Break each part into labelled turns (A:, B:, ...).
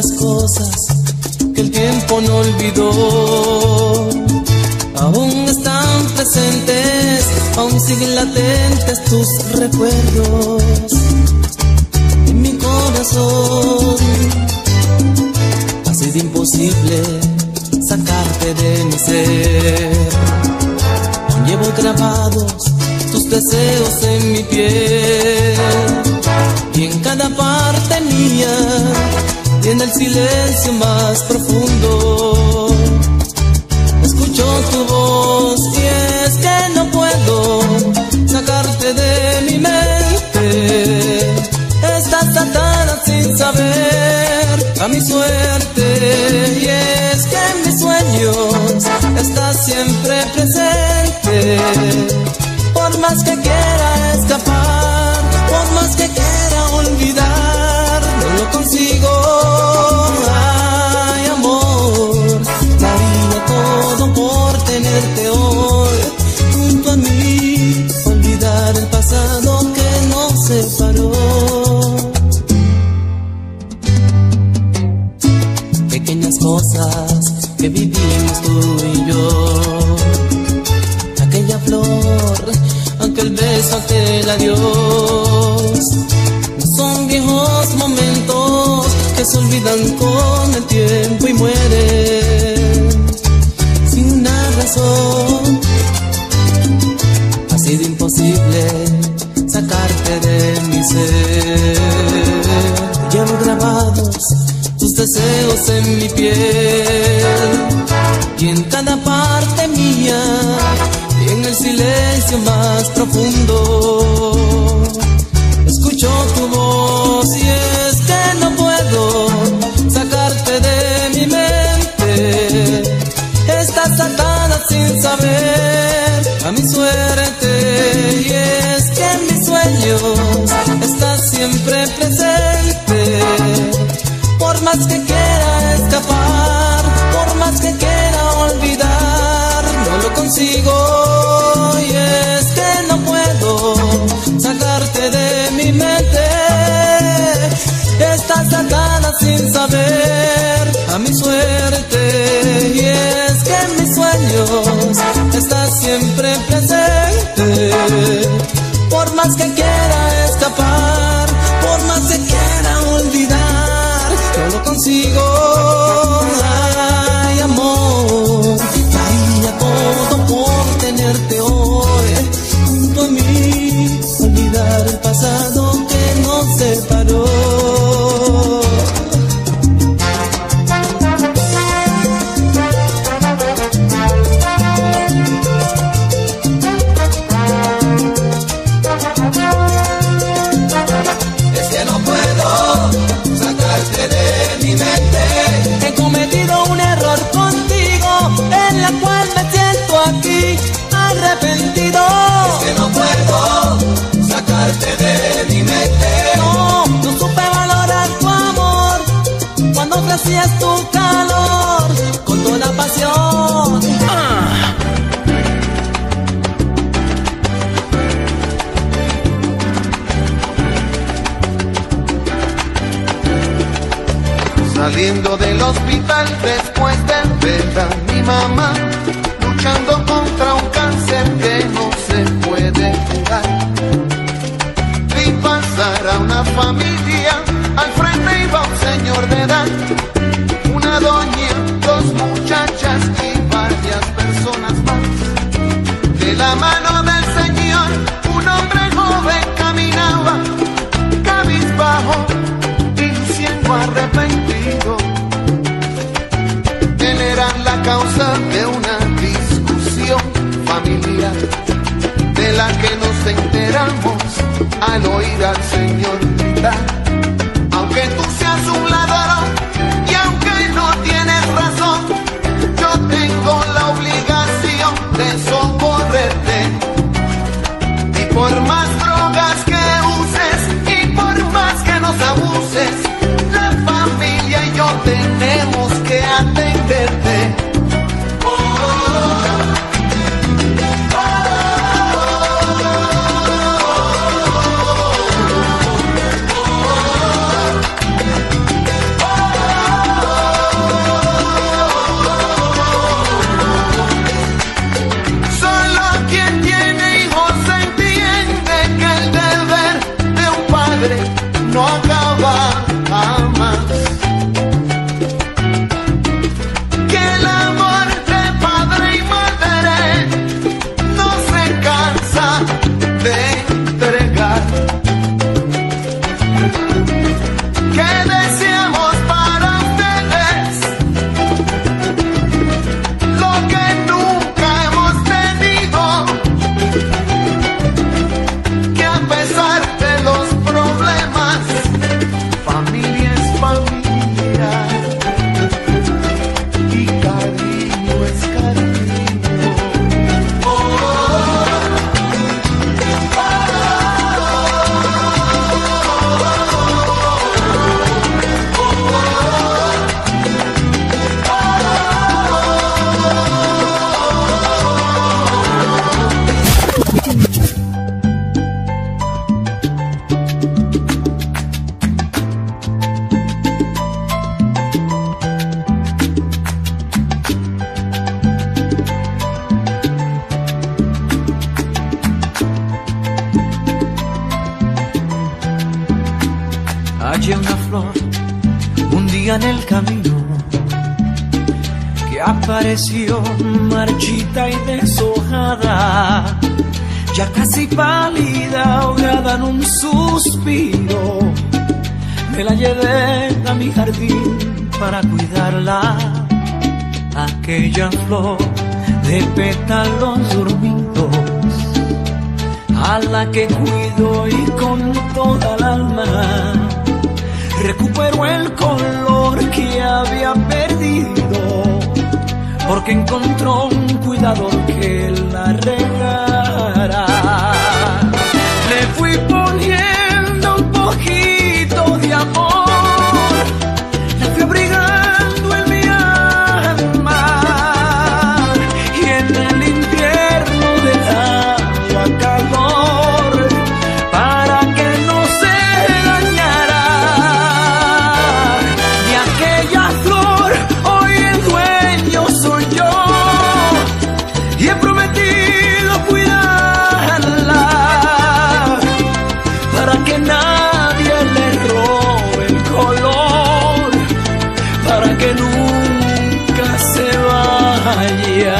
A: las cosas que el tiempo no olvidó aún están presentes, aún siguen latentes tus recuerdos en mi corazón. Ha sido imposible sacarte de mi ser. Aún llevo grabados tus deseos en mi piel, y en cada parte mía y en el silencio más profundo escucho tu voz, y es que no puedo sacarte de mi mente. Estás atada sin saber a mi suerte, y es que en mis sueños estás siempre presente. Por más que quiera escapar, por más que quiera olvidar, no lo consigo. Ay, amor, daría todo por tenerte hoy junto a mí, olvidar el pasado que nos separó. Pequeñas cosas que vivimos tú y yo, aquella flor, aquel beso, aquel adiós, no son viejos momentos que se olvidan con el tiempo y mueren sin una razón. Ha sido imposible sacarte de mi ser. Llevo grabados tus deseos en mi piel, y en cada parte mía y en el silencio más profundo escucho tu voz, y es que no puedo sacarte de mi mente. Estás atada sin saber a mi suerte, y es que en mis sueños estás siempre presente. Por más que quiera escapar, por más que quiera olvidar, no lo consigo, y es que no puedo sacarte de mi mente. Estás atada sin saber a mi suerte, y es que en mis sueños estás siempre presente. Por más que quiera escapar, por más que quiera olvidar, no lo consigo. Ay, amor, daría todo por tenerte hoy junto a mí, olvidar el pasado que nos separó.
B: Es que no puedo sacarte de mi mente.
A: He cometido un error contigo, en la cual me siento aquí arrepentido.
B: Es que no puedo sacarte de mi mente.
A: No, no supe valorar tu amor cuando ofrecías tu calor con toda pasión.
C: Saliendo del hospital después de ver a mi mamá luchando contra un cáncer que no se puede curar, vi pasar a una familia, al frente iba un señor de edad, una doña, dos muchachas y varias personas más. De la mano del señor un hombre joven caminaba, cabizbajo y siendo arrepentido. Él era la causa de una discusión familiar, de la que nos enteramos al oír al Señor gritar: aunque tú seas un ladrón y aunque no tienes razón, yo tengo la obligación de socorrerte. que deseamos para ustedes lo que nunca hemos tenido, que a pesar de los problemas, familia es familia y cariño es cariño.
A: Hallé una flor un día en el camino que apareció marchita y deshojada, ya casi pálida, ahogada en un suspiro. Me la llevé a mi jardín para cuidarla, aquella flor de pétalos dormidos, a la que cuido y con toda el alma recuperó el color que había perdido, porque encontró un cuidador que la regara. Le fui poniendo un poquito de amor, la fui abrigando en mi alma, y en el invierno dejaba calor para que no se dañara. De aquella flor hoy el dueño soy yo, y he prometido cuidarla para que nadie le robe el color, para que nunca se vaya.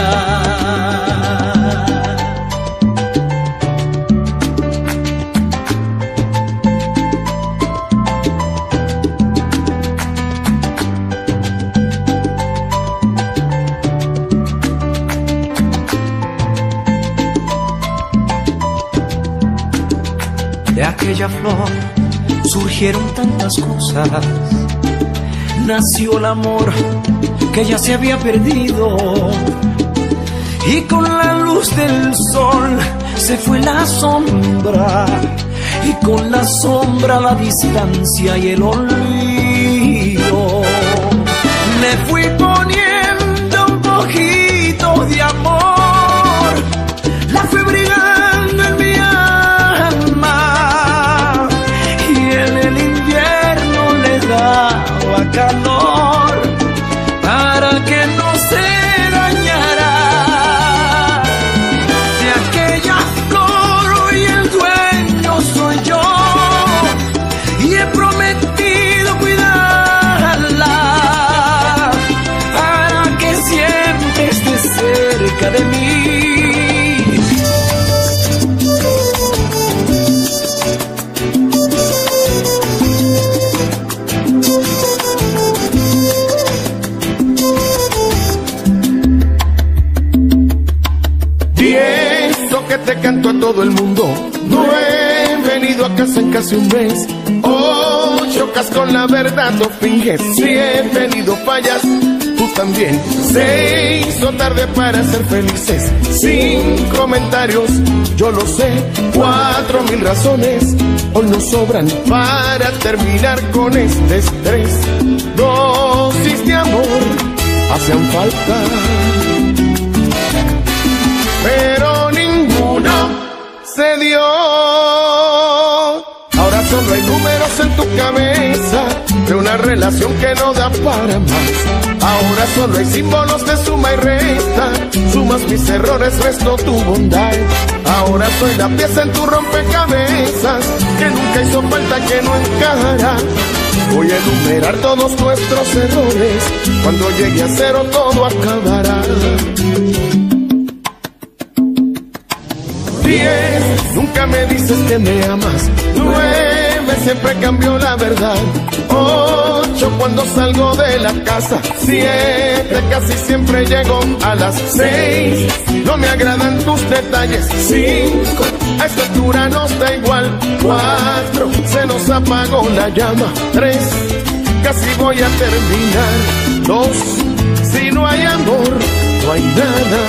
A: De aquella flor surgieron tantas cosas, nació el amor que ya se había perdido, y con la luz del sol se fue la sombra, y con la sombra la distancia y el olvido. Le fui poniendo un poquito de amor, la fui brigando en mi alma, y en el invierno le daba calor para que no se dañara. De aquella flor hoy el dueño soy yo, y he prometido cuidarla para que siempre esté cerca de mí.
C: Que te canto a todo el mundo, no he venido a casa en casi un mes. Oh, chocas con la verdad, no finges. Si he venido fallas, tú también. Se hizo tarde para ser felices, sin comentarios, yo lo sé. 4000 razones hoy nos sobran para terminar con este estrés. Dosis de amor hacían falta, pero ninguno se dio. Ahora solo hay números en tu cabeza de una relación que no da para más. Ahora solo hay símbolos de suma y resta, sumas mis errores, resto tu bondad. Ahora soy la pieza en tu rompecabezas que nunca hizo falta, que no encajará. Voy a enumerar todos nuestros errores, cuando llegue a cero todo acabará. 10, nunca me dices que me amas. 9, 9 siempre cambio la verdad. 8 cuando salgo de la casa. 7 casi siempre llego a las 6. No me agradan tus detalles. 5 a esta altura nos da igual. 4 se nos apagó la llama. 3 casi voy a terminar. 2 si no hay amor no hay nada.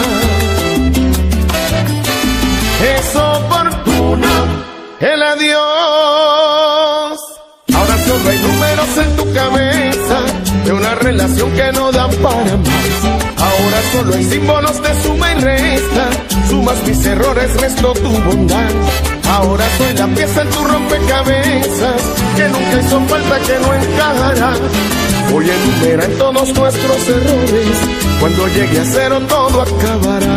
C: Es oportuno el adiós. Ahora solo hay números en tu cabeza de una relación que no dan para más. Ahora solo hay símbolos de suma y resta. Sumas mis errores, resto tu bondad. Ahora soy la pieza en tu rompecabezas que nunca hizo falta, que no encajará. Voy a enumerar todos nuestros errores. Cuando llegue a cero todo acabará.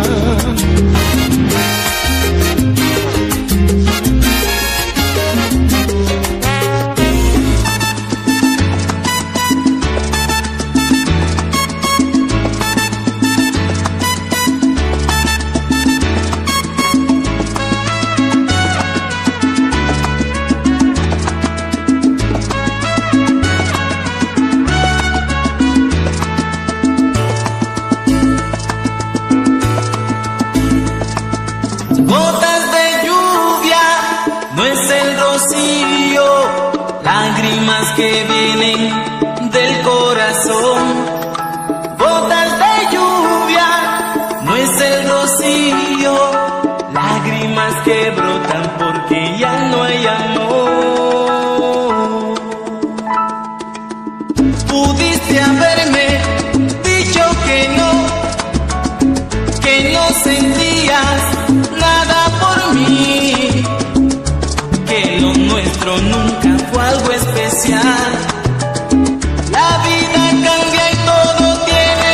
A: Lágrimas que vienen del corazón, gotas de lluvia, no es el rocío, lágrimas que brotan porque ya no hay amor. Pudiste haberme dicho que no sentías nada por mí, que lo nuestro nunca fue algo especial. La vida cambia y todo tiene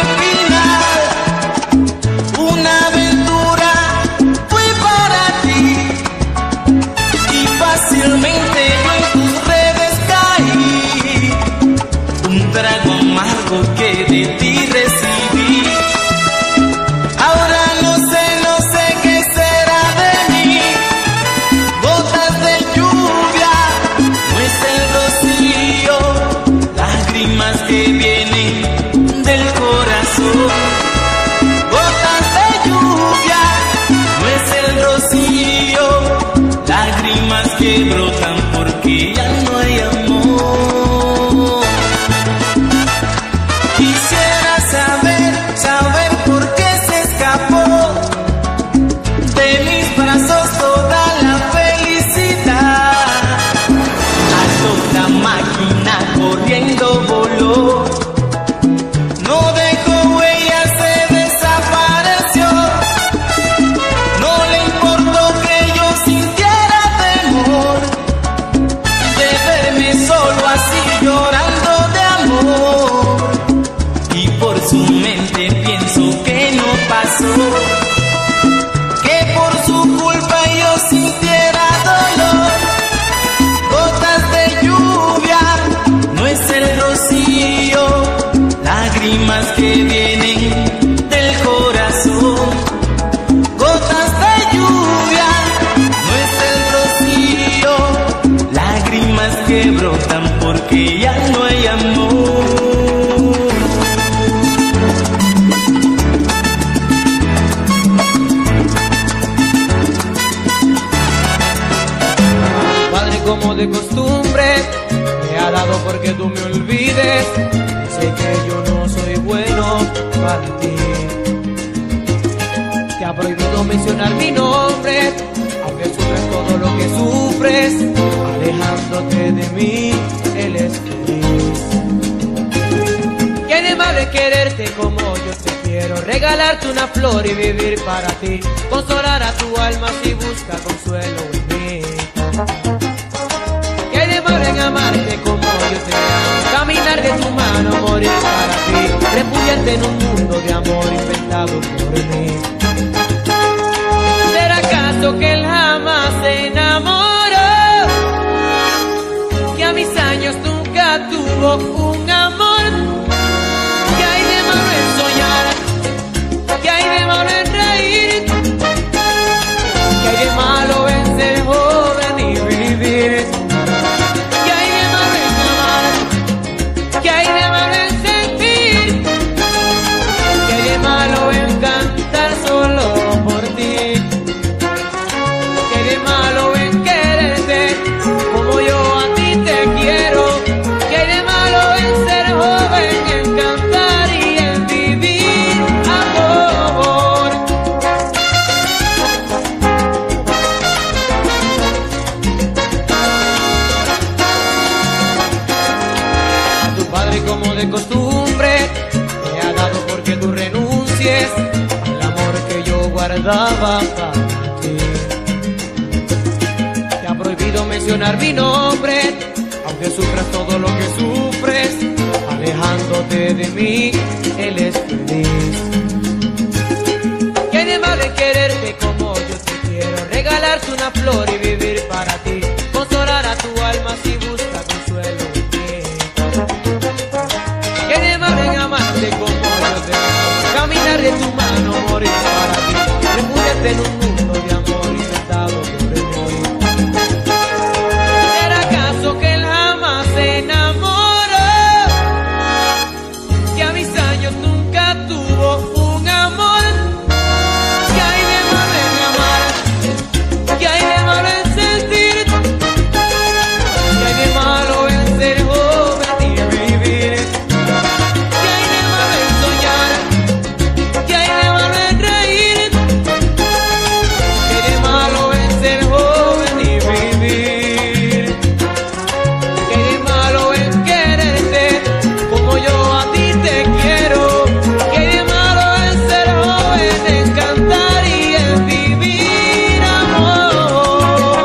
A: final. Una aventura fue para ti y fácilmente yo en tus redes caí. Un trago amargo que de ti recibí. Ahora no sé qué será de mí. Gotas de lluvia, no es el rocío, lágrimas que vienen del corazón. Gotas de lluvia, no es el rocío, lágrimas que brotan porque ya no hay amor. Quisiera saber por qué se escapó de mis brazos toda la felicidad. La máquina corriendo voló, no dejó huellas, se desapareció. No le importó que yo sintiera temor de verme solo así llorando de amor. Y por su mente pienso que no pasó, que por su culpa yo sintiera dolor. Gotas de lluvia, no es el rocío, lágrimas que vienen del corazón. Gotas de lluvia, no es el rocío, lágrimas que brotan porque ya no hay amor.
D: Padre, como de costumbre, me ha dado porque tú me olvides. Sé que yo no soy bueno para ti. Te ha prohibido mencionar mi nombre, aunque sufres todo lo que sufres. Alejándote de mí, él es feliz. ¿Qué de malo es quererte como yo te quiero? Regalarte una flor y vivir para ti. Consolar a tu alma si busca consuelo en mí. ¿Qué de malo en amarte como yo te amo? Caminar de tu mano, morir para ti. Refugiarte en un mundo de amor inventado por mí. ¿Será acaso que él jamás se enamoró? Que a mis años nunca tuvo un amor. ¿Qué hay de malo en soñar? ¿Qué hay de malo en reír? ¿Qué hay de malo en ser joven y vivir? como de costumbre, me ha dado porque tú renuncies al amor que yo guardaba para ti. Te ha prohibido mencionar mi nombre, aunque sufras todo lo que sufres, alejándote de mí, él es feliz. ¿Qué hay de malo en quererte como yo te quiero? Regalarte una flor y vivir para ti, consolar a tu alma si busca consuelo en mí. ¿Qué hay de malo en amarte como yo te amo? Caminar de tu mano, morir para ti, refugiarte en un mundo de amor inventado por mí. ¿Será acaso que él jamás se enamoró? Que a mis años nunca tuvo un amor. ¿Qué hay de malo en amar? ¿Qué hay de malo en sentir? ¿Qué hay de malo en ser joven y vivir? ¿Qué hay de malo en soñar? ¿Qué hay de malo en reír? ¿Qué hay de malo en ser joven y vivir? ¿Qué hay de malo en quererte como yo a ti te quiero? ¿Qué hay de malo en ser joven, en cantar y en vivir amor?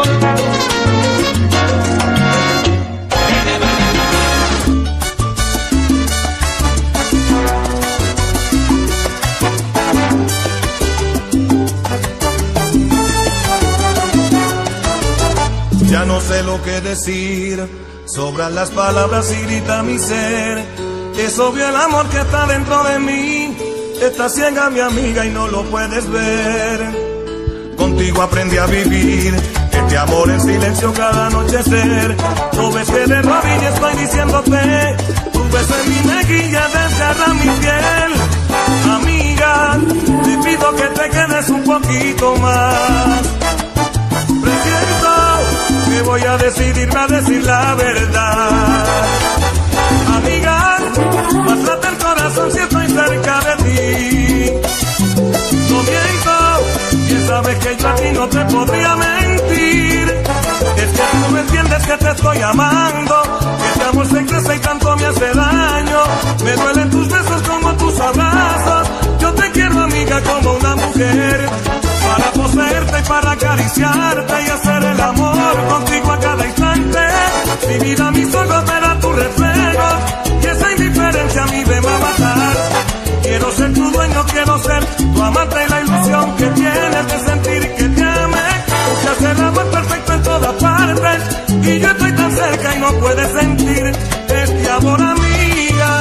E: Ya no sé lo que decir, sobran las palabras y grita mi ser. Es obvio el amor que está dentro de mí, está ciega mi amiga y no lo puedes ver. Contigo aprendí a vivir este amor en silencio cada anochecer. No ves que de rodillas estoy diciéndote, tu beso en mi mejilla desgarra mi piel. Amiga, te pido que te quedes un poquito más. Presiento que voy a decidirme a decir la verdad. Amiga, más late el corazón si estoy cerca de ti. No miento, bien sabes que yo a ti no te podría mentir. Es que tú no entiendes que te estoy amando, que este amor se crece y tanto me hace daño. Me duelen tus besos como tus abrazos. Yo te quiero, amiga, como una mujer, para poseerte y para acariciarte y hacer el amor contigo a cada instante. Mi vida, mis ojos verán tu reflejo y esa indiferencia a mí me va a matar. Quiero ser tu dueño, quiero ser tu amante y la ilusión que tienes de sentir que te ame. Se hace el amor perfecto en todas partes y yo estoy tan cerca y no puedes sentir este amor, amiga.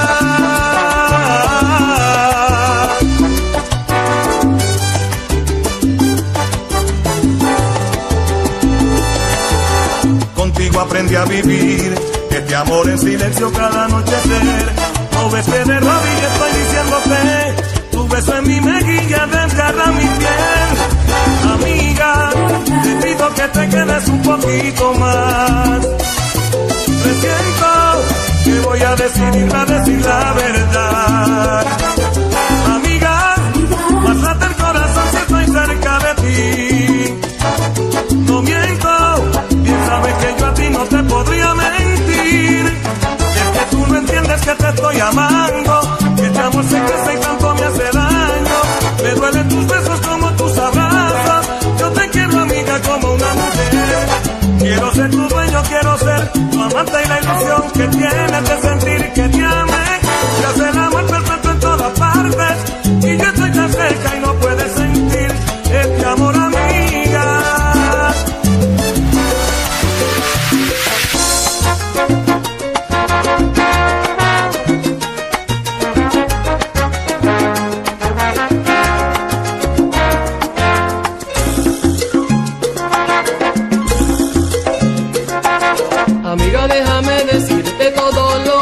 E: Contigo aprendí a vivir este amor en silencio cada anochecer. No ves que de rodillas estoy diciéndote, tu beso en mi mejilla desgarra mi piel. Amiga, te pido que te quedes un poquito más. Presiento que voy a decidirme a decir la verdad. Amiga, más late el corazón si estoy cerca de ti. No miento, bien sabes que yo a ti no te podría mentir. Es que tú no entiendes que te estoy amando, que este amor se crece y tanto me hace daño. Me duelen tus besos como tus abrazos. Yo te quiero, amiga, como una mujer. Quiero ser tu dueño, quiero ser tu amante y la ilusión que tienes de sentir que te ame. Se hace el amor perfecto en todas partes y yo estoy tan cerca y no puedes sentir este amor, amiga.
D: Amiga, déjame decirte todo lo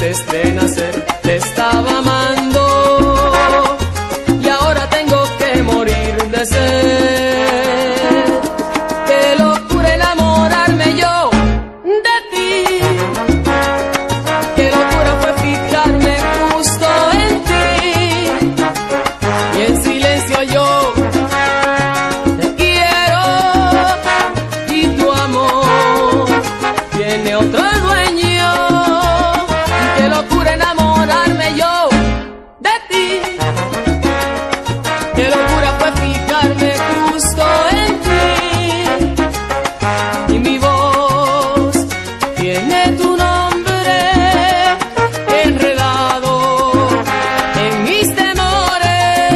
D: antes de nacer te estaba amando y ahora tengo que morir de sed. Qué locura enamorarme yo de ti, qué locura fue fijarme justo en ti y en silencio yo te quiero y tu amor tiene otro dueño. Y qué locura enamorarme yo de ti, qué locura fue fijarme justo en ti y mi voz tiene tu nombre enredado en mis temores.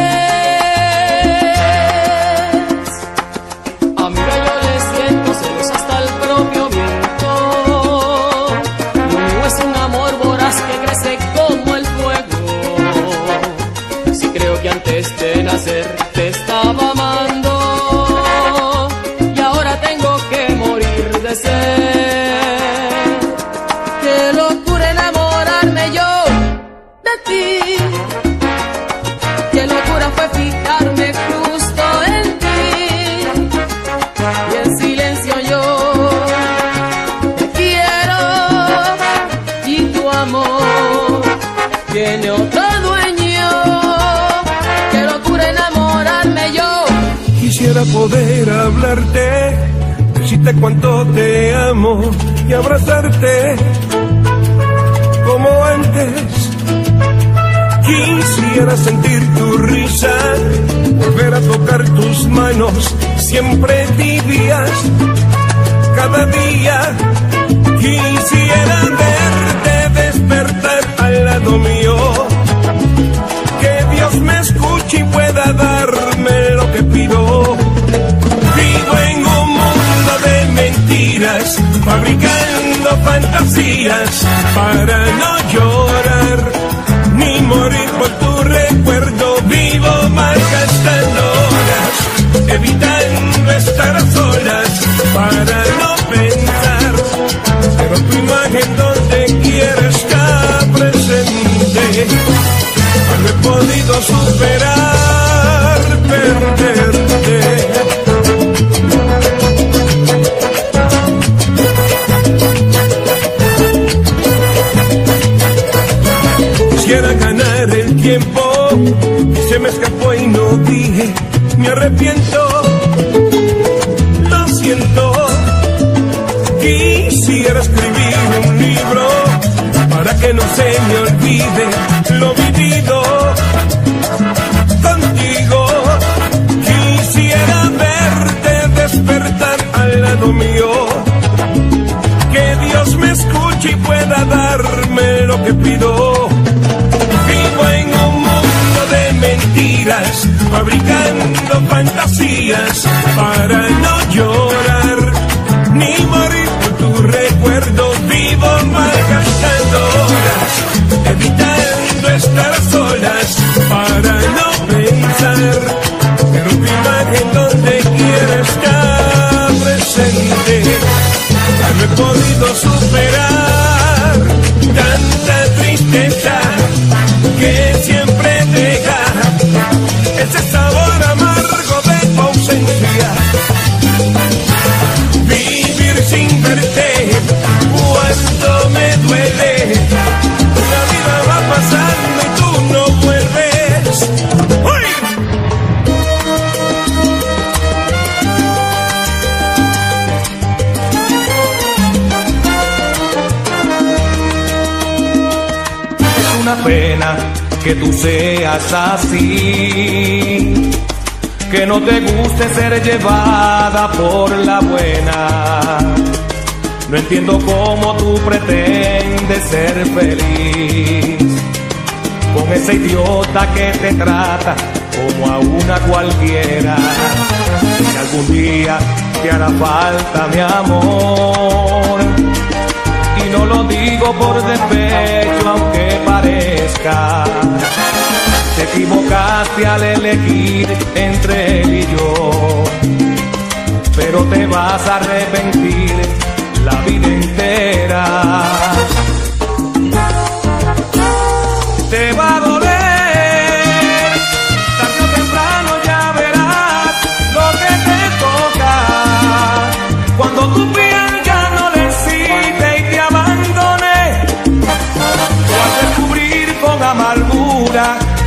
D: Amiga, yo le siento celos hasta el propio viento. Lo mío es un amor voraz que crece como el fuego. Si creo que antes de nacer te estaba amando y ahora tengo que morir de sed. Qué locura enamorarme yo de ti, qué locura fue fijarme justo en ti y en silencio yo te quiero y tu amor tiene otro dueño. Qué locura enamorarme yo.
E: Quisiera poder hablarte, decirte cuánto te amo y abrazarte como antes. Quisiera sentir tu risa, volver a tocar tus manos, siempre tibias, cada día. Quisiera verte despertar al lado mío, que Dios me escuche y pueda darme lo que pido. Vivo en un mundo de mentiras, fabricando fantasías para no llorar ni morir por tu recuerdo. Vivo malgastando horas, evitando estar a solas para no pensar, pero tu imagen donde quiera está presente. No he podido superar perderte. Quisiera ganar el tiempo, se me escapó y no dije, me arrepiento, lo siento. Quisiera escribir un libro para que no se me olvide lo vivido contigo. Quisiera verte despertar al lado mío, que Dios me escuche y pueda darme lo que pido. Vivo en un mundo de mentiras, fabricando fantasías para no llorar ni morir por tu recuerdo. Vivo malgastando horas, evitando estar a solas para no pensar, pero tu imagen donde quiera está presente. Ya no he podido superar tanta tristeza que siempre deja ese sabor amargo de tu ausencia. Vivir sin verte cuánto me duele, la vida va pasando y tú no vuelves. ¡Uy! Es una pena que tú seas así, que no te guste ser llevada por la buena. No entiendo cómo tú pretendes ser feliz con ese idiota que te trata como a una cualquiera. Si algún día te hará falta mi amor, y no lo digo por despecho aunque parezca, te equivocaste al elegir entre él y yo, pero te vas a arrepentir la vida entera.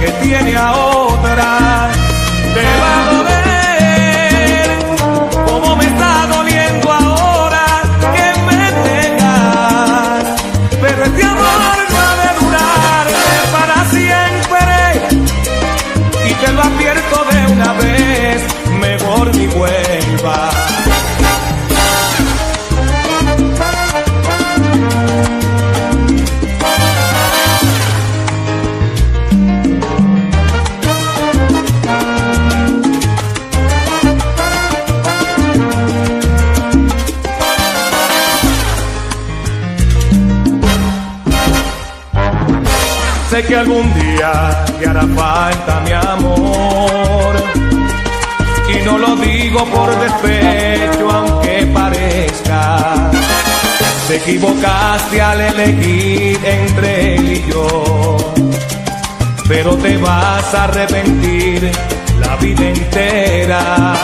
E: que tiene a otra. Te va a doler como me está doliendo ahora que me dejas, pero este amor no ha de durarme para siempre, y te lo advierto de una vez, mejor ni vuelva. Sé que algún día te hará falta mi amor, y no lo digo por despecho aunque parezca. Te equivocaste al elegir entre él y yo, pero te vas a arrepentir la vida entera.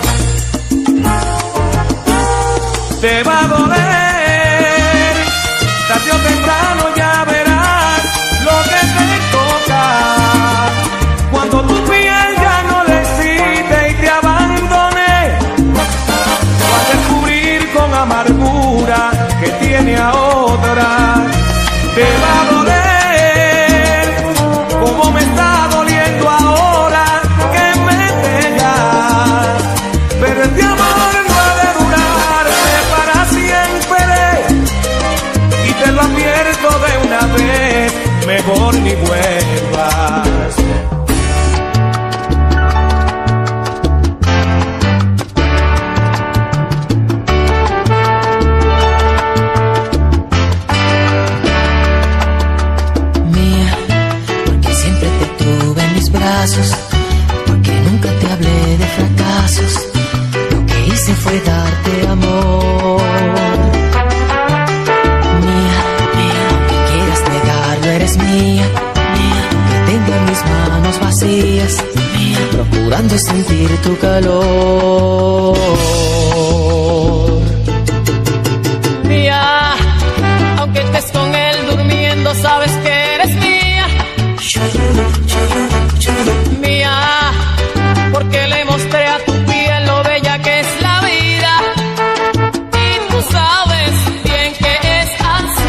E: Te va a doler, tarde o temprano ya verás lo que te toca, cuando tu piel ya no le excite y te abandone, vas a descubrir con amargura que tiene a otra. Te va a doler como me está doliendo ahora que me dejas, pero este amor no ha de durarme para siempre, y te lo advierto de una vez, mejor ni vuelvas.
F: Mía, porque siempre te tuve en mis brazos, porque nunca te hablé de fracasos, lo que hice fue darte amor. Eres mía, mía, que tengo mis manos vacías, mía, procurando sentir tu calor.
D: Mía, aunque estés con él durmiendo, sabes que eres mía. Mía, porque le mostré a tu piel lo bella que es la vida, y tú sabes bien que es así.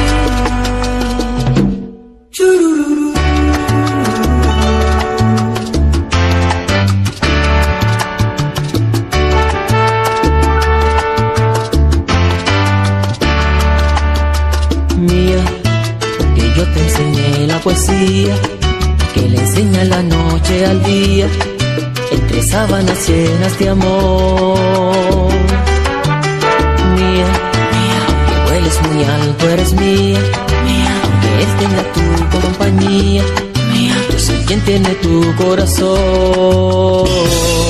F: Mía, que yo te enseñé la poesía que le enseña la noche al día, entre sábanas llenas de amor. Mía, mía, aunque vueles muy alto eres mía, mía, aunque él tenga tu compañía, mía, yo soy quien tiene tu corazón.